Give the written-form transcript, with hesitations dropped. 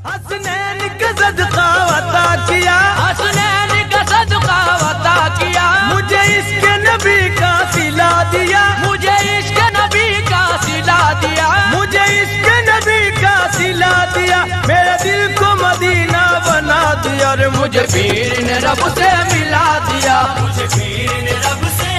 हसनैन का सदका अता किया, हसनैन का सदका अता किया, मुझे इसके नबी का सिला दिया, मुझे इसके नबी का सिला दिया, मुझे इसके नबी का सिला दिया, मेरे दिल को मदीना बना दिया। और मुझे पीर ने रब से मिला दिया, मुझे पीर ने रब से